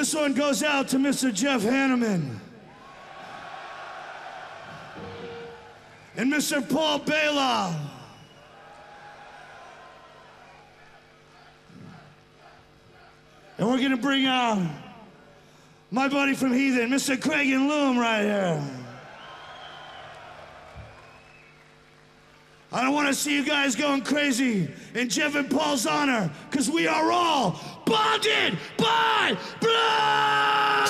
This one goes out to Mr. Jeff Hanneman and Mr. Paul Bela. And we're gonna bring out my buddy from Heathen, Mr. Craig and Loom right here. I don't want to see you guys going crazy in Jeff and Paul's honor, because we are all bonded by blood!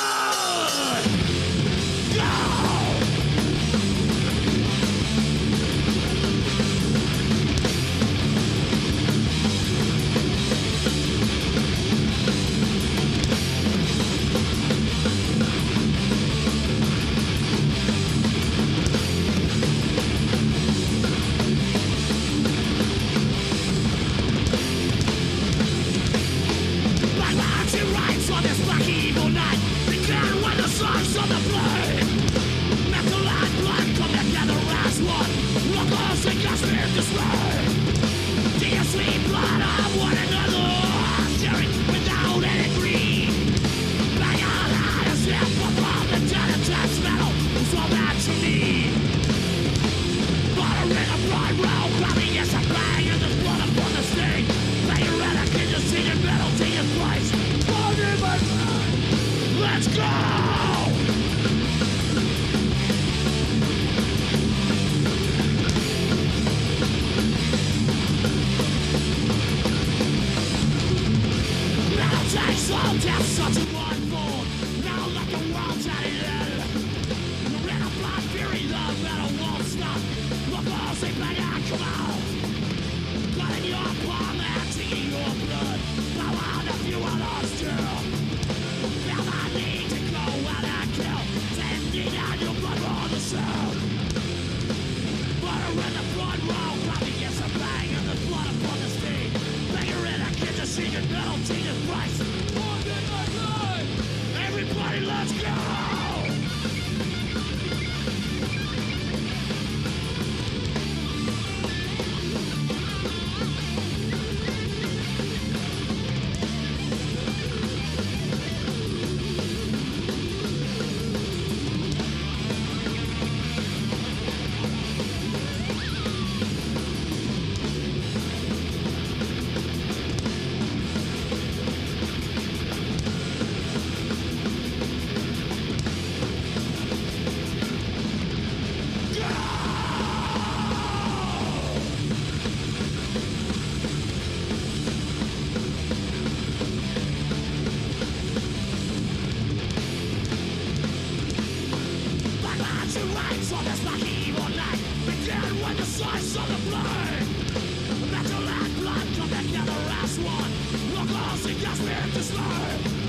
One, look, all see just me to slide.